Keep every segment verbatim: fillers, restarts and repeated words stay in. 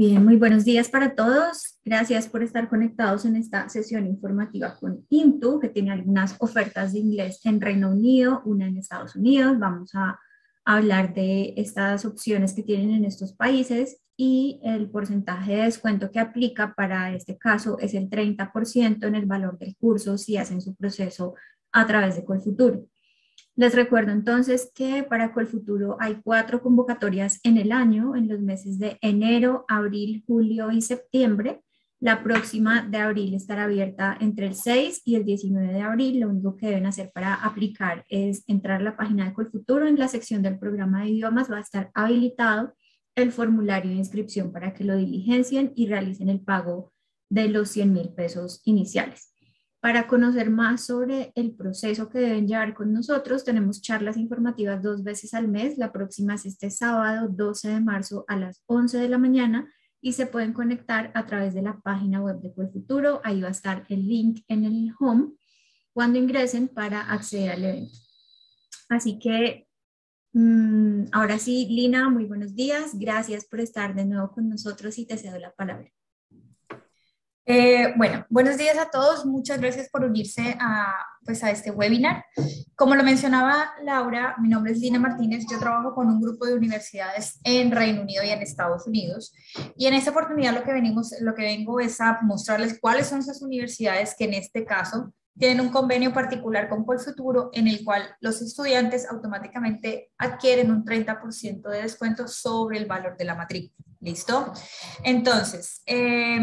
Bien, muy buenos días para todos. Gracias por estar conectados en esta sesión informativa con INTU, que tiene algunas ofertas de inglés en Reino Unido, una en Estados Unidos. Vamos a hablar de estas opciones que tienen en estos países y el porcentaje de descuento que aplica para este caso es el treinta por ciento en el valor del curso si hacen su proceso a través de Colfuturo. Les recuerdo entonces que para Colfuturo hay cuatro convocatorias en el año, en los meses de enero, abril, julio y septiembre. La próxima de abril estará abierta entre el seis y el diecinueve de abril. Lo único que deben hacer para aplicar es entrar a la página de Colfuturo. En la sección del programa de idiomas va a estar habilitado el formulario de inscripción para que lo diligencien y realicen el pago de los cien mil pesos iniciales. Para conocer más sobre el proceso que deben llevar con nosotros, tenemos charlas informativas dos veces al mes. La próxima es este sábado doce de marzo a las once de la mañana y se pueden conectar a través de la página web de Colfuturo. Ahí va a estar el link en el home cuando ingresen para acceder al evento. Así que mmm, ahora sí, Lina, muy buenos días. Gracias por estar de nuevo con nosotros y te cedo la palabra. Eh, bueno, buenos días a todos. Muchas gracias por unirse a, pues, a este webinar. Como lo mencionaba Laura, mi nombre es Lina Martínez. Yo trabajo con un grupo de universidades en Reino Unido y en Estados Unidos. Y en esta oportunidad lo que, venimos, lo que vengo es a mostrarles cuáles son esas universidades que en este caso tienen un convenio particular con Colfuturo en el cual los estudiantes automáticamente adquieren un treinta por ciento de descuento sobre el valor de la matrícula. ¿Listo? Entonces, eh,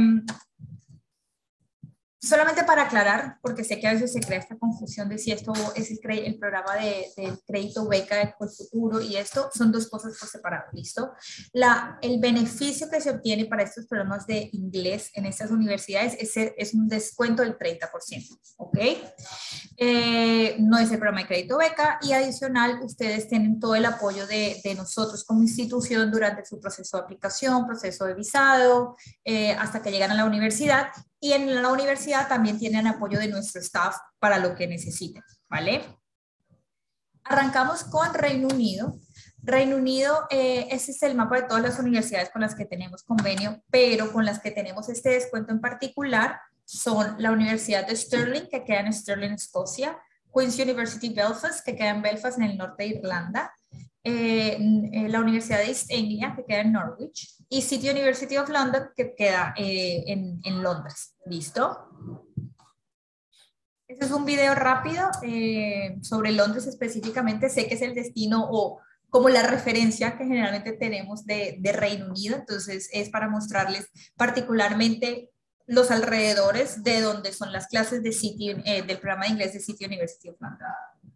solamente para aclarar, porque sé que a veces se crea esta confusión de si esto es el, el programa de, de crédito beca de Colfuturo y esto son dos cosas por separado, ¿listo? La, el beneficio que se obtiene para estos programas de inglés en estas universidades es, es un descuento del treinta por ciento, ¿ok? Eh, no es el programa de crédito beca y adicional ustedes tienen todo el apoyo de, de nosotros como institución durante su proceso de aplicación, proceso de visado, eh, hasta que llegan a la universidad. Y en la universidad también tienen apoyo de nuestro staff para lo que necesiten, ¿vale? Arrancamos con Reino Unido. Reino Unido, eh, ese es el mapa de todas las universidades con las que tenemos convenio, pero con las que tenemos este descuento en particular son la Universidad de Stirling, que queda en Stirling, Escocia, Queen's University Belfast, que queda en Belfast, en el norte de Irlanda, Eh, eh, la Universidad de East Anglia, que queda en Norwich, y City University of London, que queda eh, en, en Londres. ¿Listo? Este es un video rápido eh, sobre Londres específicamente. Sé que es el destino o como la referencia que generalmente tenemos de, de Reino Unido, entonces es para mostrarles particularmente los alrededores de donde son las clases de City, eh, del programa de inglés de City University of London.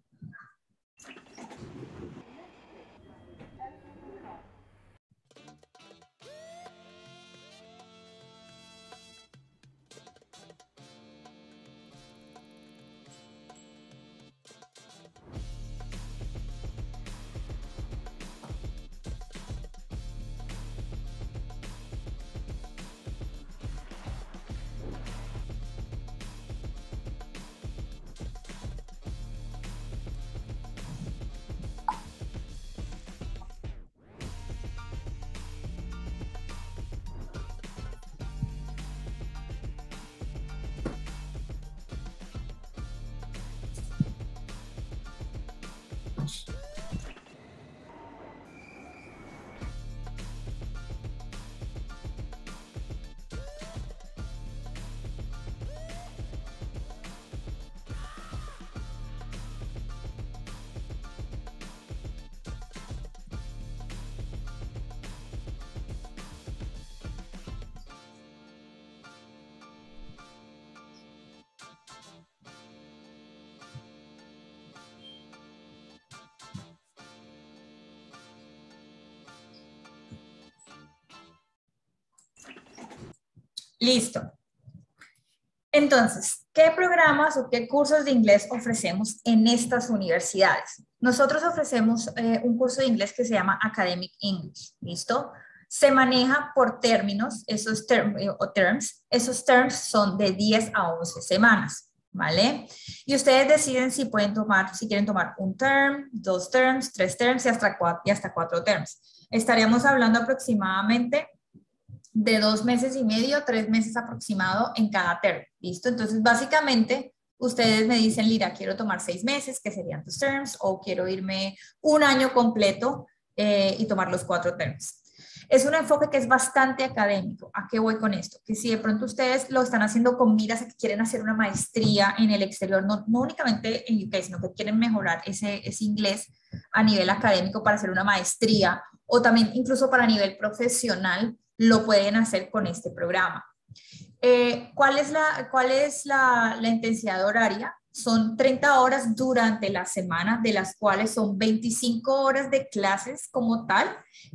Listo. Entonces, ¿qué programas o qué cursos de inglés ofrecemos en estas universidades? Nosotros ofrecemos eh, un curso de inglés que se llama Academic English, ¿listo? Se maneja por términos, esos term, eh, o terms, esos terms son de diez a once semanas, ¿vale? Y ustedes deciden si pueden tomar, si quieren tomar un term, dos terms, tres terms y hasta cuatro, y hasta cuatro terms. Estaríamos hablando aproximadamente de dos meses y medio, tres meses aproximado en cada term, ¿listo? Entonces, básicamente, ustedes me dicen, Lira, quiero tomar seis meses, que serían tus terms, o quiero irme un año completo eh, y tomar los cuatro terms. Es un enfoque que es bastante académico. ¿A qué voy con esto? Que si de pronto ustedes lo están haciendo con miras a que quieren hacer una maestría en el exterior, no, no únicamente en U K, sino que quieren mejorar ese, ese inglés a nivel académico para hacer una maestría o también incluso para nivel profesional, lo pueden hacer con este programa. Eh, ¿Cuál es, la, cuál es la, la intensidad horaria? Son treinta horas durante la semana, de las cuales son veinticinco horas de clases como tal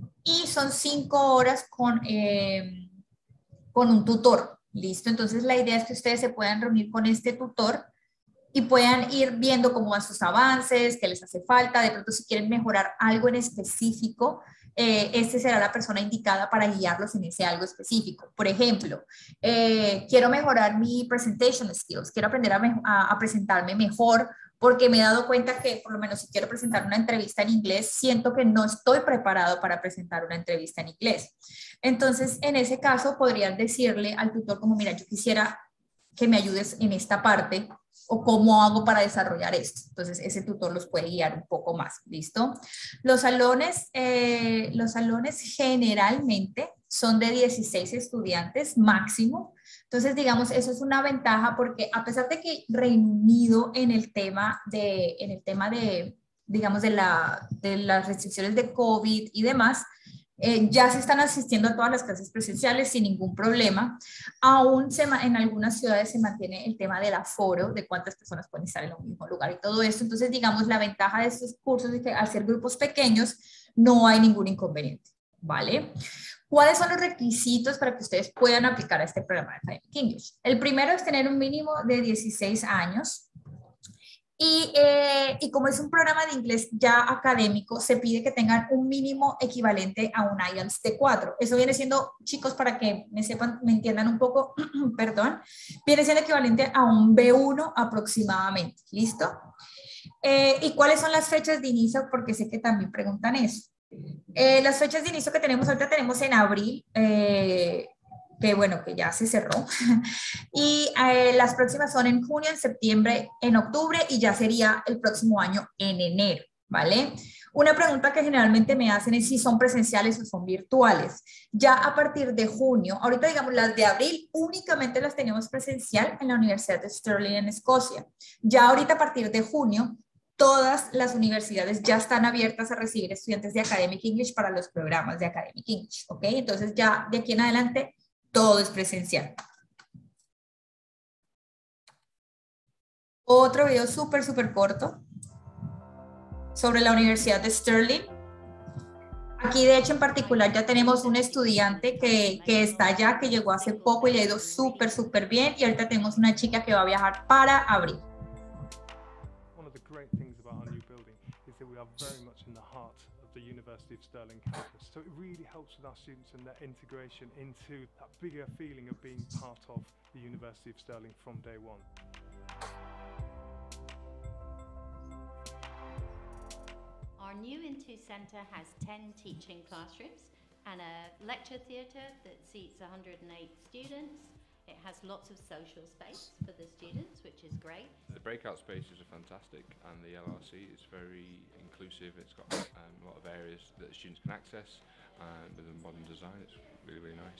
y son cinco horas con, eh, con un tutor, ¿listo? Entonces la idea es que ustedes se puedan reunir con este tutor y puedan ir viendo cómo van sus avances, qué les hace falta, de pronto si quieren mejorar algo en específico, eh, este será la persona indicada para guiarlos en ese algo específico. Por ejemplo, eh, quiero mejorar mi presentation skills, quiero aprender a, a, a presentarme mejor, porque me he dado cuenta que por lo menos si quiero presentar una entrevista en inglés, siento que no estoy preparado para presentar una entrevista en inglés. Entonces, en ese caso, podrían decirle al tutor como, mira, yo quisiera que me ayudes en esta parte, o cómo hago para desarrollar esto. Entonces, ese tutor los puede guiar un poco más, ¿listo? Los salones, eh, los salones generalmente son de dieciséis estudiantes máximo. Entonces, digamos, eso es una ventaja porque a pesar de que Reino Unido en el tema de, en el tema de, digamos, de, la, de las restricciones de COVID y demás, Eh, ya se están asistiendo a todas las clases presenciales sin ningún problema. Aún se, en algunas ciudades se mantiene el tema del aforo, de cuántas personas pueden estar en un mismo lugar y todo esto. Entonces, digamos, la ventaja de estos cursos es que al ser grupos pequeños no hay ningún inconveniente, ¿vale? ¿Cuáles son los requisitos para que ustedes puedan aplicar a este programa de Academic English? El primero es tener un mínimo de dieciséis años. Y, eh, y como es un programa de inglés ya académico, se pide que tengan un mínimo equivalente a un I E L T S de cuatro. Eso viene siendo, chicos, para que me sepan, me entiendan un poco, perdón, viene siendo equivalente a un B uno aproximadamente. ¿Listo? Eh, ¿Y cuáles son las fechas de inicio? Porque sé que también preguntan eso. Eh, las fechas de inicio que tenemos ahorita tenemos en abril, eh, que bueno, que ya se cerró. Y eh, las próximas son en junio, en septiembre, en octubre y ya sería el próximo año en enero, ¿vale? Una pregunta que generalmente me hacen es si son presenciales o son virtuales. Ya a partir de junio, ahorita digamos las de abril únicamente las tenemos presencial en la Universidad de Stirling en Escocia. Ya ahorita a partir de junio, todas las universidades ya están abiertas a recibir estudiantes de Academic English para los programas de Academic English, ¿ok? Entonces ya de aquí en adelante todo es presencial. Otro video súper, súper corto sobre la Universidad de Stirling. Aquí, de hecho, en particular ya tenemos un estudiante que, que está allá, que llegó hace poco y le ha ido súper, súper bien. Y ahorita tenemos una chica que va a viajar para abril. One of the great things about our new building is that we are very much in the heart of the University of Stirling campus. So it really helps with our students and their integration into that bigger feeling of being part of the University of Stirling from day one. Our new Intu Centre has ten teaching classrooms and a lecture theatre that seats one hundred and eight students. It has lots of social space for the students, which is great. The breakout spaces are fantastic and the L R C is very inclusive. It's got um, a lot of areas that students can access um, with a modern design. It's really, really nice.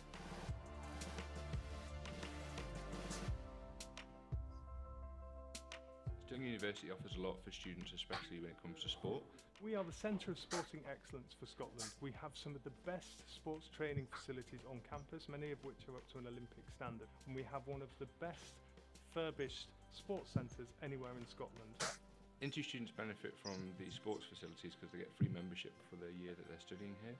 Stirling University offers a lot for students, especially when it comes to sport. We are the centre of sporting excellence for Scotland. We have some of the best sports training facilities on campus, many of which are up to an Olympic standard. And we have one of the best furbished sports centres anywhere in Scotland. Intu students benefit from the sports facilities because they get free membership for the year that they're studying here.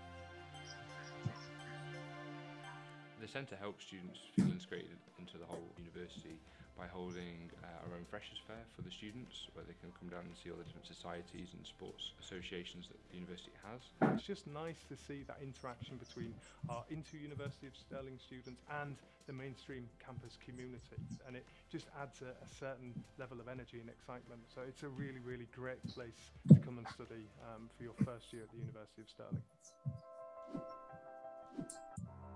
The centre helps students feel integrated into the whole university by holding uh, our own Freshers' Fair for the students, where they can come down and see all the different societies and sports associations that the university has. It's just nice to see that interaction between our Intu University of Stirling students and the mainstream campus community, and it just adds a, a certain level of energy and excitement. So it's a really, really great place to come and study um, for your first year at the University of Stirling.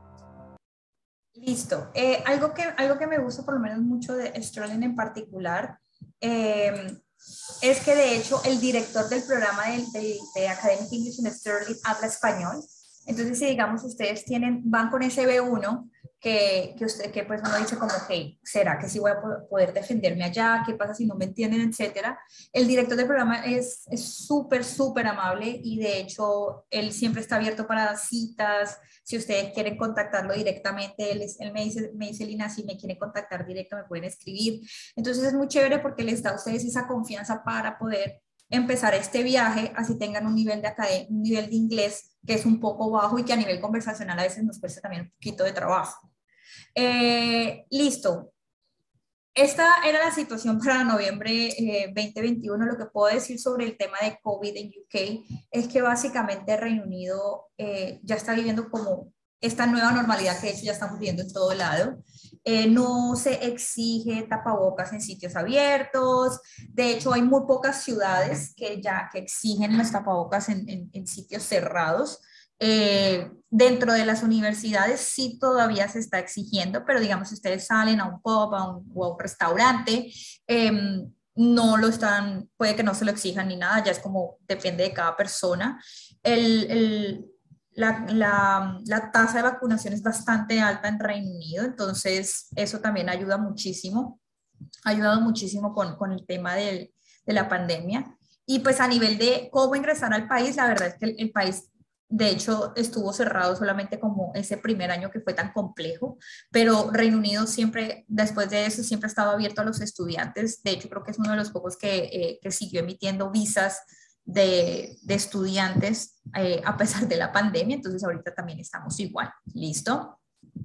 Listo. Eh, algo, que, algo que me gusta por lo menos mucho de Sterling en particular eh, es que de hecho el director del programa de, de, de Academic English en Sterling habla español. Entonces, si digamos ustedes tienen, van con ese B uno, que, que, usted, que pues uno dice como, ok, ¿será que sí voy a poder defenderme allá? ¿Qué pasa si no me entienden? Etcétera. El director del programa es súper, súper amable y de hecho él siempre está abierto para citas. Si ustedes quieren contactarlo directamente, él, es, él me, dice, me dice, Lina, si me quieren contactar directo me pueden escribir. Entonces es muy chévere porque les da a ustedes esa confianza para poder empezar este viaje, así tengan un nivel de academia, un nivel de inglés que es un poco bajo y que a nivel conversacional a veces nos cuesta también un poquito de trabajo. Eh, listo. Esta era la situación para noviembre eh, veinte veintiuno. Lo que puedo decir sobre el tema de COVID en U K es que básicamente Reino Unido eh, ya está viviendo como esta nueva normalidad que de hecho ya estamos viviendo en todo lado. Eh, no se exige tapabocas en sitios abiertos. De hecho, hay muy pocas ciudades que ya que exigen los tapabocas en, en, en sitios cerrados. Eh, dentro de las universidades sí todavía se está exigiendo, pero digamos, si ustedes salen a un pub a un, o a un restaurante, eh, no lo están, puede que no se lo exijan ni nada, ya es como depende de cada persona. El, el, la, la, la tasa de vacunación es bastante alta en Reino Unido, entonces eso también ayuda muchísimo, ha ayudado muchísimo con, con el tema del, de la pandemia. Y pues a nivel de cómo ingresar al país, la verdad es que el, el país de hecho estuvo cerrado solamente como ese primer año que fue tan complejo, pero Reino Unido siempre, después de eso, siempre ha estado abierto a los estudiantes. De hecho, creo que es uno de los pocos que, eh, que siguió emitiendo visas de, de estudiantes eh, a pesar de la pandemia. Entonces ahorita también estamos igual. ¿Listo?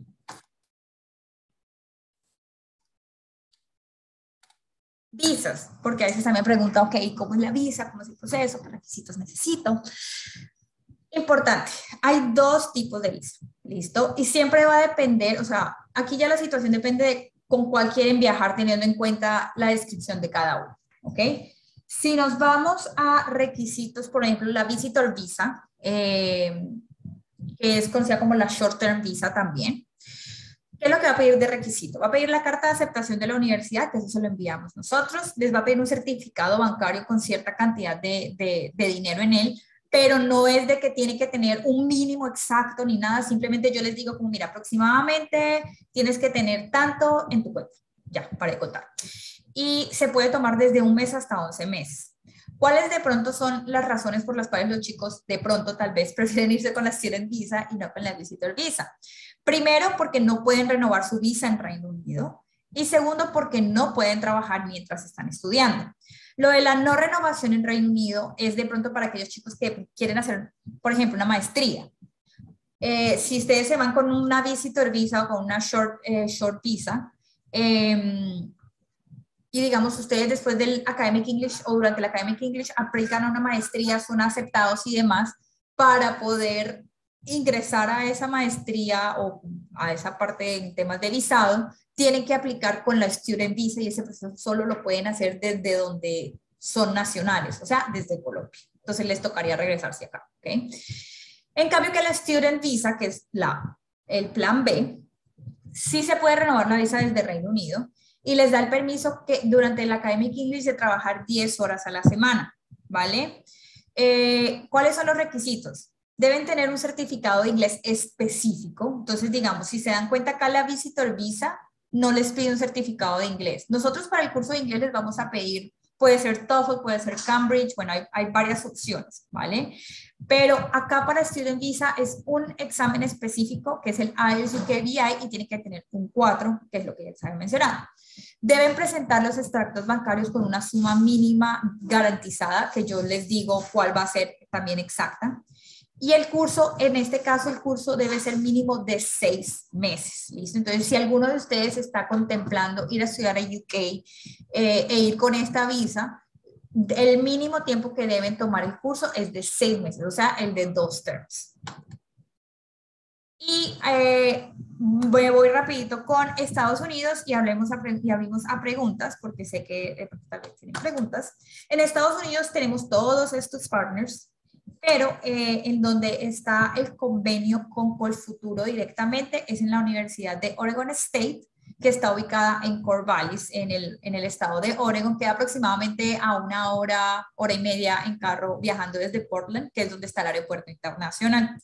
Visas, porque a veces también me preguntan, ok, ¿cómo es la visa? ¿Cómo es el proceso? ¿Qué requisitos necesito? Importante, hay dos tipos de visa, ¿listo? Y siempre va a depender, o sea, aquí ya la situación depende de con cuál quieren viajar teniendo en cuenta la descripción de cada uno, ¿ok? Si nos vamos a requisitos, por ejemplo, la Visitor Visa, eh, que es conocida como la Short Term Visa también. ¿Qué es lo que va a pedir de requisito? Va a pedir la carta de aceptación de la universidad, que eso se lo enviamos nosotros. Les va a pedir un certificado bancario con cierta cantidad de, de, de dinero en él, pero no es de que tiene que tener un mínimo exacto ni nada, simplemente yo les digo como, mira, aproximadamente tienes que tener tanto en tu cuenta, ya, para de contar. Y se puede tomar desde un mes hasta once meses. ¿Cuáles de pronto son las razones por las cuales los chicos de pronto tal vez prefieren irse con la Student Visa y no con la Visitor Visa? Primero, porque no pueden renovar su visa en Reino Unido, y segundo, porque no pueden trabajar mientras están estudiando. Lo de la no renovación en Reino Unido es de pronto para aquellos chicos que quieren hacer, por ejemplo, una maestría. Eh, si ustedes se van con una Visitor Visa o con una Short, eh, short Visa, eh, y digamos ustedes después del Academic English o durante el Academic English aplican a una maestría, son aceptados y demás para poder ingresar a esa maestría o a esa parte en temas de visado, tienen que aplicar con la Student Visa y ese proceso solo lo pueden hacer desde donde son nacionales, o sea, desde Colombia. Entonces les tocaría regresarse acá, ¿ok? En cambio que la Student Visa, que es la, el plan B, sí se puede renovar la visa desde Reino Unido y les da el permiso que durante el Academic English de trabajar diez horas a la semana, ¿vale? Eh, ¿Cuáles son los requisitos? Deben tener un certificado de inglés específico. Entonces, digamos, si se dan cuenta acá la Visitor Visa no les pide un certificado de inglés. Nosotros para el curso de inglés les vamos a pedir, puede ser TOEFL, puede ser Cambridge, bueno, hay, hay varias opciones, ¿vale? Pero acá para Student Visa es un examen específico que es el I E L T S U K V I y tiene que tener un cuatro, que es lo que ya saben mencionar. Deben presentar los extractos bancarios con una suma mínima garantizada, que yo les digo cuál va a ser también exacta. Y el curso, en este caso, el curso debe ser mínimo de seis meses, ¿listo? Entonces, si alguno de ustedes está contemplando ir a estudiar a U K eh, e ir con esta visa, el mínimo tiempo que deben tomar el curso es de seis meses, o sea, el de dos terms. Y eh, voy, voy rapidito con Estados Unidos y, hablemos a, y abrimos a preguntas, porque sé que eh, tal vez tienen preguntas. En Estados Unidos tenemos todos estos partners. pero eh, en donde está el convenio con Colfuturo directamente es en la Universidad de Oregon State, que está ubicada en Corvallis, en el, en el estado de Oregon, queda aproximadamente a una hora, hora y media en carro viajando desde Portland, que es donde está el aeropuerto internacional.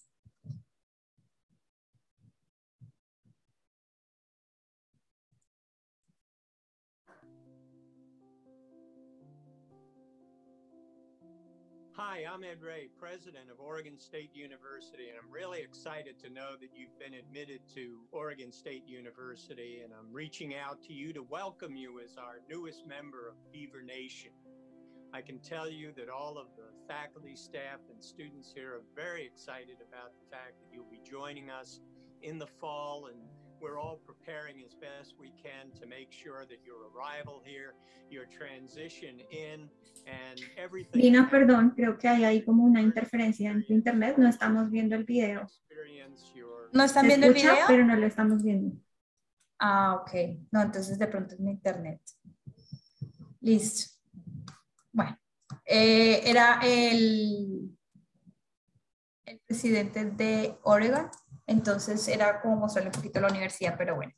Hi, I'm Ed Ray, president of Oregon State University, and I'm really excited to know that you've been admitted to Oregon State University, and I'm reaching out to you to welcome you as our newest member of Beaver Nation. I can tell you that all of the faculty, staff, and students here are very excited about the fact that you'll be joining us in the fall, and we're all preparing as best we can to make sure that your arrival here, your transition in, and everything. Dina, perdón, creo que hay ahí como una interferencia en tu internet, no estamos viendo el video. ¿No están Se viendo el escucha, video? pero no lo estamos viendo. Ah, ok. No, entonces de pronto es mi internet. Listo. Bueno, eh, era el, el presidente de Oregon, entonces era como mostrarle un poquito la universidad, pero bueno.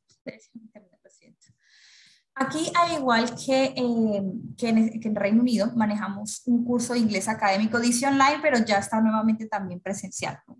Aquí, al igual que, eh, que, en, que en Reino Unido, manejamos un curso de inglés académico, dice online, pero ya está nuevamente también presencial, ¿ok?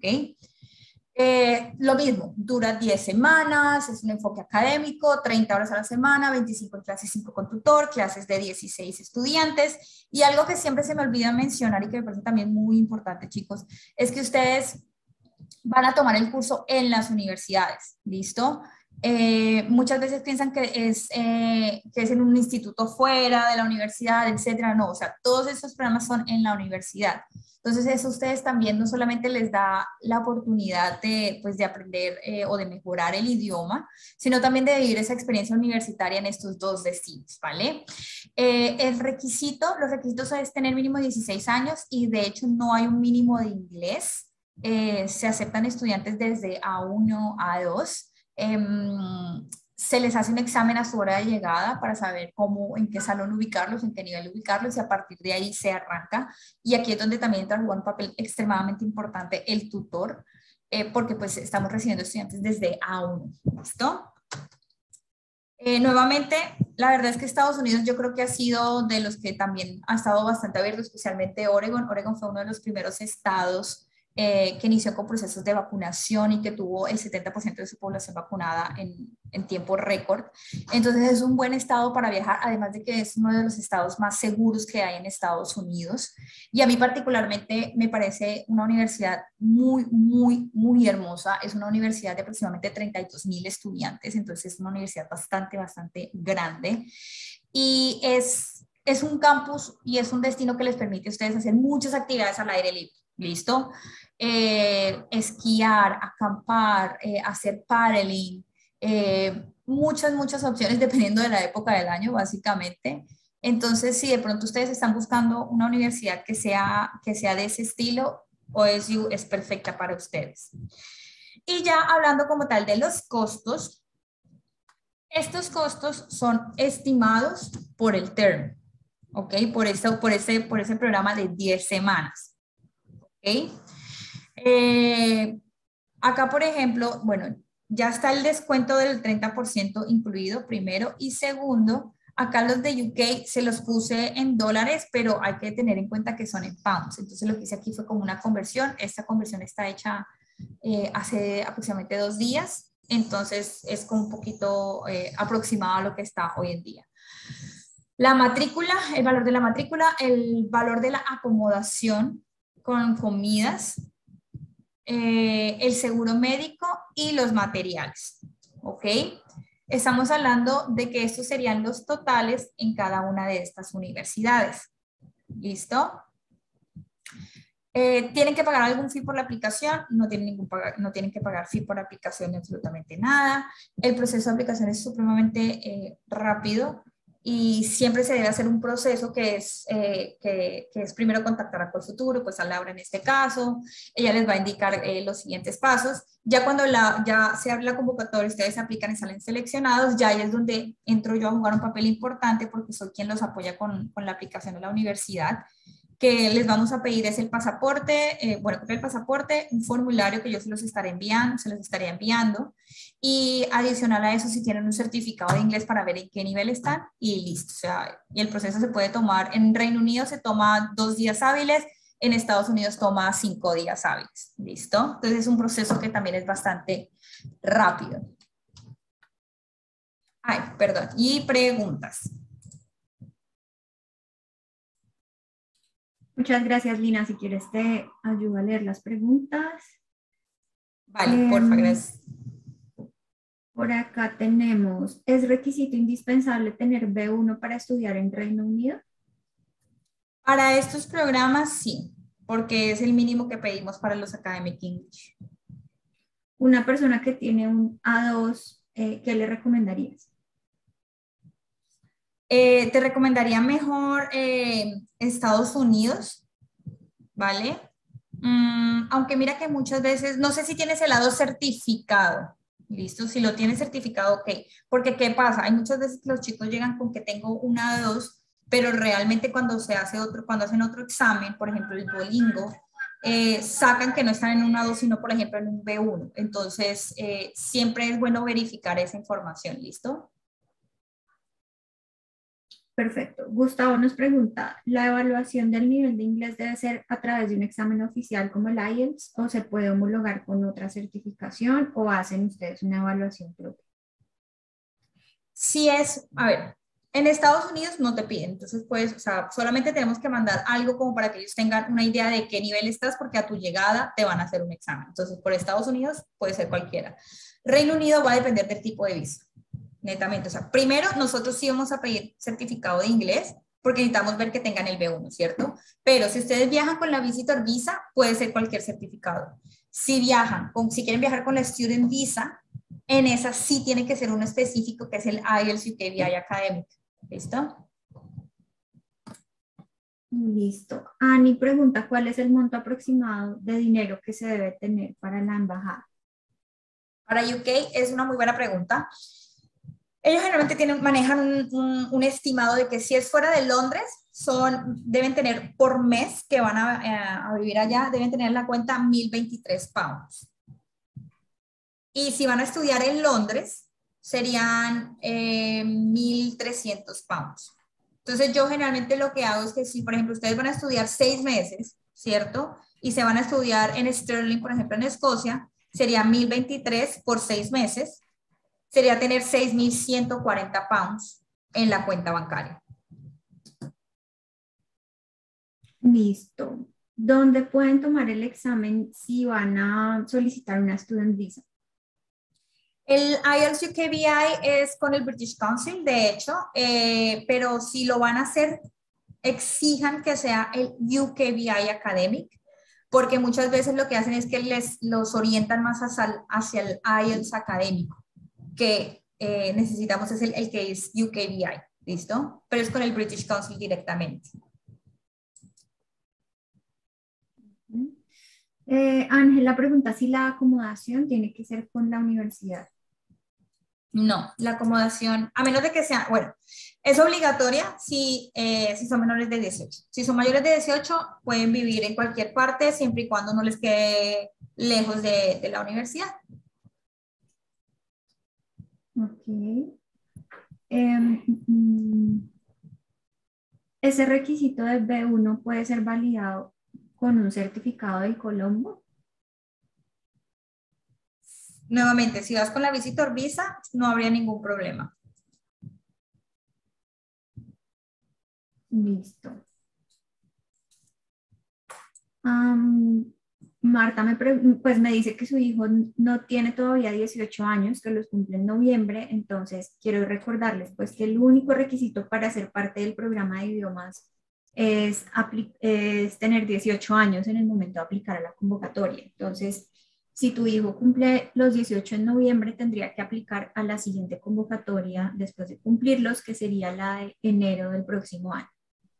Eh, lo mismo, dura diez semanas, es un enfoque académico, treinta horas a la semana, veinticinco en clases, cinco con tutor, clases de dieciséis estudiantes. Y algo que siempre se me olvida mencionar y que me parece también muy importante, chicos, es que ustedes van a tomar el curso en las universidades, ¿listo? Eh, muchas veces piensan que es, eh, que es en un instituto fuera de la universidad, etcétera. No, o sea, todos estos programas son en la universidad. Entonces eso a ustedes también no solamente les da la oportunidad de, pues, de aprender eh, o de mejorar el idioma, sino también de vivir esa experiencia universitaria en estos dos destinos, ¿vale? Eh, el requisito, los requisitos es tener mínimo dieciséis años y de hecho no hay un mínimo de inglés. Eh, se aceptan estudiantes desde A uno a A dos. Eh, se les hace un examen a su hora de llegada para saber cómo, en qué salón ubicarlos, en qué nivel ubicarlos, y a partir de ahí se arranca. Y aquí es donde también entra a jugar un papel extremadamente importante el tutor, eh, porque pues estamos recibiendo estudiantes desde A uno, ¿listo? Eh, nuevamente, la verdad es que Estados Unidos yo creo que ha sido de los que también ha estado bastante abierto, especialmente Oregon. Oregon fue uno de los primeros estados Eh, que inició con procesos de vacunación y que tuvo el setenta por ciento de su población vacunada en, en tiempo récord. Entonces es un buen estado para viajar, además de que es uno de los estados más seguros que hay en Estados Unidos. Y a mí particularmente me parece una universidad muy, muy, muy hermosa. Es una universidad de aproximadamente treinta y dos mil estudiantes, entonces es una universidad bastante, bastante grande. Y es, es un campus y es un destino que les permite a ustedes hacer muchas actividades al aire libre. ¿Listo? Eh, esquiar, acampar, eh, hacer paddling, eh, muchas, muchas opciones dependiendo de la época del año, básicamente. Entonces, si de pronto ustedes están buscando una universidad que sea, que sea de ese estilo, O S U es perfecta para ustedes. Y ya hablando como tal de los costos, estos costos son estimados por el term, ¿ok? Por, eso, por, ese, por ese programa de diez semanas. ¿Okay? Eh, acá, por ejemplo, bueno, ya está el descuento del treinta por ciento incluido, primero, y segundo, acá los de U K se los puse en dólares, pero hay que tener en cuenta que son en pounds. Entonces lo que hice aquí fue como una conversión. Esta conversión está hecha eh, hace aproximadamente dos días, entonces es como un poquito eh, aproximado a lo que está hoy en día. La matrícula, el valor de la matrícula, el valor de la acomodación con comidas, eh, el seguro médico y los materiales, ¿ok? Estamos hablando de que estos serían los totales en cada una de estas universidades, ¿listo? Eh, ¿Tienen que pagar algún fee por la aplicación? No tienen, ningún pagar, no tienen que pagar fee por aplicación de absolutamente nada. El proceso de aplicación es supremamente eh, rápido. Y siempre se debe hacer un proceso que es, eh, que, que es primero contactar a Colfuturo, pues a Laura en este caso. Ella les va a indicar eh, los siguientes pasos. Ya cuando la, ya se abre la convocatoria, ustedes aplican y salen seleccionados, ya ahí es donde entro yo a jugar un papel importante porque soy quien los apoya con, con la aplicación de la universidad. que les vamos a pedir es el pasaporte, eh, bueno, el pasaporte, un formulario que yo se los estaré enviando, se los estaría enviando, y adicional a eso, si tienen un certificado de inglés para ver en qué nivel están, y listo. O sea, y el proceso se puede tomar, en Reino Unido se toma dos días hábiles, en Estados Unidos toma cinco días hábiles, ¿listo? Entonces es un proceso que también es bastante rápido. Ay, perdón, y preguntas. Muchas gracias, Lina. Si quieres te ayudo a leer las preguntas. Vale, eh, porfa, gracias. Por acá tenemos, ¿es requisito indispensable tener B uno para estudiar en Reino Unido? Para estos programas sí, porque es el mínimo que pedimos para los Academic English. Una persona que tiene un A dos, eh, ¿qué le recomendarías? Eh, te recomendaría mejor eh, Estados Unidos, ¿vale? Mm, aunque mira que muchas veces, no sé si tienes el A dos certificado, ¿listo? Si lo tienes certificado, ok. Porque ¿qué pasa? Hay muchas veces que los chicos llegan con que tengo un A dos, pero realmente cuando se hace otro, cuando hacen otro examen, por ejemplo el Duolingo, eh, sacan que no están en un A dos, sino por ejemplo en un B uno. Entonces, eh, siempre es bueno verificar esa información, ¿listo? Perfecto. Gustavo nos pregunta, ¿la evaluación del nivel de inglés debe ser a través de un examen oficial como el I E L T S o se puede homologar con otra certificación o hacen ustedes una evaluación propia? Si es, a ver, en Estados Unidos no te piden, entonces pues, o sea, solamente tenemos que mandar algo como para que ellos tengan una idea de qué nivel estás, porque a tu llegada te van a hacer un examen. Entonces, por Estados Unidos puede ser cualquiera. Reino Unido va a depender del tipo de visa, netamente. O sea, primero nosotros sí vamos a pedir certificado de inglés, porque necesitamos ver que tengan el B uno, ¿cierto? Pero si ustedes viajan con la Visitor Visa, puede ser cualquier certificado. Si viajan, con, si quieren viajar con la Student Visa, en esa sí tiene que ser uno específico, que es el I E L T S U K V I Academic. ¿Listo? Listo. Ani pregunta, ¿cuál es el monto aproximado de dinero que se debe tener para la embajada? Para U K es una muy buena pregunta. Ellos generalmente tienen, manejan un, un, un estimado de que si es fuera de Londres, son, deben tener por mes que van a, a vivir allá, deben tener en la cuenta mil veintitrés pounds. Y si van a estudiar en Londres, serían eh, mil trescientos pounds. Entonces yo generalmente lo que hago es que si, por ejemplo, ustedes van a estudiar seis meses, ¿cierto? Y se van a estudiar en Stirling, por ejemplo, en Escocia, sería mil veintitrés por seis meses. Sería tener seis mil ciento cuarenta pounds en la cuenta bancaria. Listo. ¿Dónde pueden tomar el examen si van a solicitar una Student Visa? El I E L T S U K V I es con el British Council, de hecho, eh, pero si lo van a hacer, exijan que sea el U K V I Academic, porque muchas veces lo que hacen es que les los orientan más hacia, hacia el I E L T S académico, que eh, necesitamos es el, el que es U K V I, ¿listo? Pero es con el British Council directamente. Eh, Ángela pregunta si la acomodación tiene que ser con la universidad. No, la acomodación, a menos de que sea, bueno, es obligatoria si, eh, si son menores de dieciocho. Si son mayores de dieciocho, pueden vivir en cualquier parte, siempre y cuando no les quede lejos de, de la universidad. Ok. Eh, mm, ¿ese requisito de B uno puede ser validado con un certificado del Colombo? Nuevamente, si vas con la Visitor Visa, no habría ningún problema. Listo. Um, Marta me, pues me dice que su hijo no tiene todavía dieciocho años, que los cumple en noviembre, entonces quiero recordarles pues que el único requisito para ser parte del programa de idiomas es, es tener dieciocho años en el momento de aplicar a la convocatoria. Entonces, si tu hijo cumple los dieciocho en noviembre, tendría que aplicar a la siguiente convocatoria después de cumplirlos, que sería la de enero del próximo año.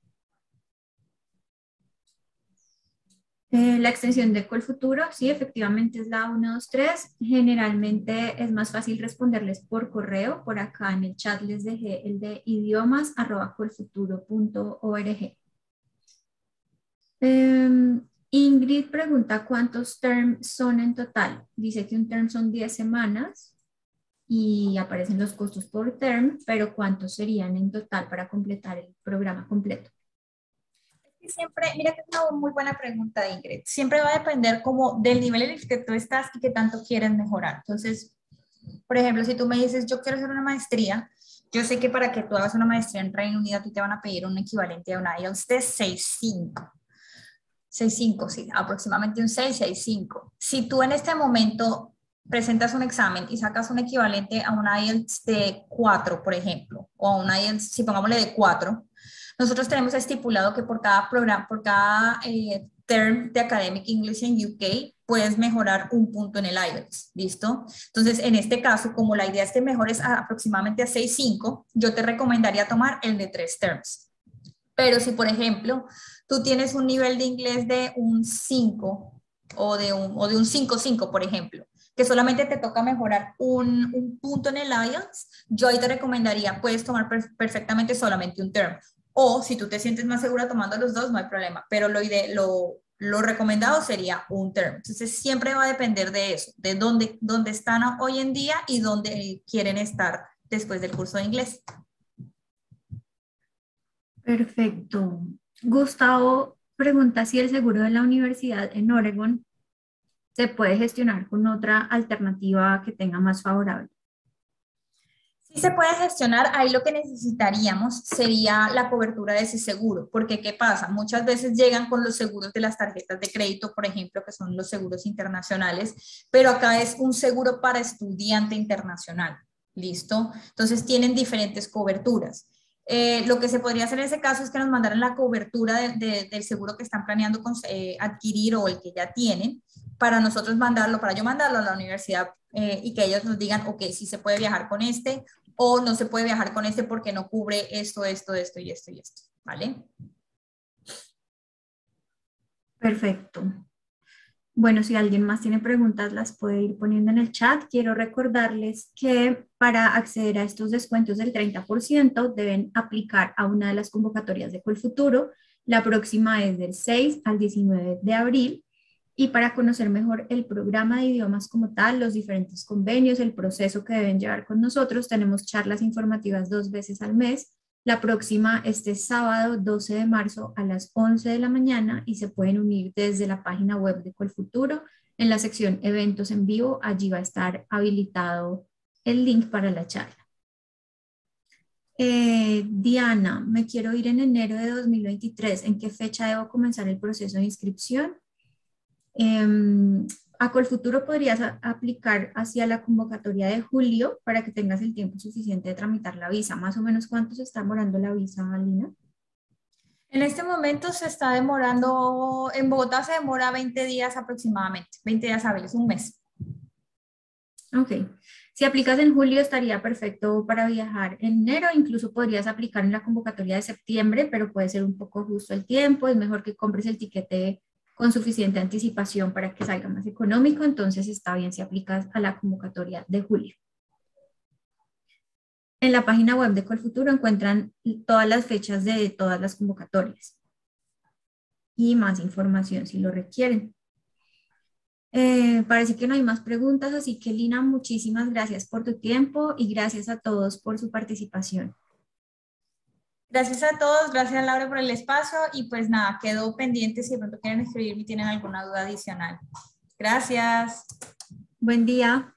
Eh, la extensión de Colfuturo, sí, efectivamente es la uno dos tres. Generalmente es más fácil responderles por correo. Por acá en el chat les dejé el de idiomas arroba colfuturo punto org. Eh, Ingrid pregunta cuántos terms son en total. Dice que un term son diez semanas y aparecen los costos por term, pero ¿cuántos serían en total para completar el programa completo? Siempre, mira que es una muy buena pregunta, Ingrid. Siempre va a depender como del nivel en el que tú estás y qué tanto quieres mejorar. Entonces, por ejemplo, si tú me dices, yo quiero hacer una maestría, yo sé que para que tú hagas una maestría en Reino Unido, a ti te van a pedir un equivalente a un I E L T S de seis punto cinco. seis punto cinco, sí, aproximadamente un seis, seis punto cinco. Si tú en este momento presentas un examen y sacas un equivalente a un I E L T S de cuatro, por ejemplo, o a un I E L T S, si pongámosle de cuatro, nosotros tenemos estipulado que por cada programa, por cada eh, term de Academic English en U K, puedes mejorar un punto en el I E L T S, ¿listo? Entonces, en este caso, como la idea es que mejores a, aproximadamente a seis punto cinco, yo te recomendaría tomar el de tres terms. Pero si, por ejemplo, tú tienes un nivel de inglés de un cinco o de un, o de un cinco punto cinco, por ejemplo, que solamente te toca mejorar un, un punto en el I E L T S, yo ahí te recomendaría, puedes tomar per perfectamente solamente un term. O si tú te sientes más segura tomando los dos, no hay problema, pero lo, ide lo, lo recomendado sería un term. Entonces siempre va a depender de eso, de dónde, dónde están hoy en día y dónde quieren estar después del curso de inglés. Perfecto. Gustavo pregunta si el seguro de la universidad en Oregon se puede gestionar con otra alternativa que tenga más favorable. Sí se puede gestionar, ahí lo que necesitaríamos sería la cobertura de ese seguro, porque ¿qué pasa? Muchas veces llegan con los seguros de las tarjetas de crédito, por ejemplo, que son los seguros internacionales, pero acá es un seguro para estudiante internacional, ¿listo? Entonces tienen diferentes coberturas. Eh, lo que se podría hacer en ese caso es que nos mandaran la cobertura de, de, del seguro que están planeando con, eh, adquirir o el que ya tienen, para nosotros mandarlo, para yo mandarlo a la universidad eh, y que ellos nos digan, ok, sí se puede viajar con este o no se puede viajar con este porque no cubre esto, esto, esto y esto y esto, ¿vale? Perfecto. Bueno, si alguien más tiene preguntas, las puede ir poniendo en el chat. Quiero recordarles que para acceder a estos descuentos del treinta por ciento deben aplicar a una de las convocatorias de Colfuturo. La próxima es del seis al diecinueve de abril. Y para conocer mejor el programa de idiomas como tal, los diferentes convenios, el proceso que deben llevar con nosotros, tenemos charlas informativas dos veces al mes. La próxima este sábado doce de marzo a las once de la mañana y se pueden unir desde la página web de Colfuturo en la sección eventos en vivo. Allí va a estar habilitado el link para la charla. Eh, Diana, me quiero ir en enero de dos mil veintitrés. ¿En qué fecha debo comenzar el proceso de inscripción? Eh, a Colfuturo podrías a, aplicar hacia la convocatoria de julio para que tengas el tiempo suficiente de tramitar la visa. Más o menos, ¿cuánto se está demorando la visa, Alina? En este momento se está demorando, en Bogotá se demora veinte días aproximadamente, veinte días hábiles, un mes. Ok. Si aplicas en julio estaría perfecto para viajar en enero, incluso podrías aplicar en la convocatoria de septiembre, pero puede ser un poco justo el tiempo, es mejor que compres el tiquete con suficiente anticipación para que salga más económico, entonces está bien si aplicas a la convocatoria de julio. En la página web de Colfuturo encuentran todas las fechas de todas las convocatorias y más información si lo requieren. Eh, parece que no hay más preguntas, así que Lina, muchísimas gracias por tu tiempo y gracias a todos por su participación. Gracias a todos, gracias Laura por el espacio y pues nada, quedo pendiente si de pronto quieren escribirme y tienen alguna duda adicional. Gracias. Buen día.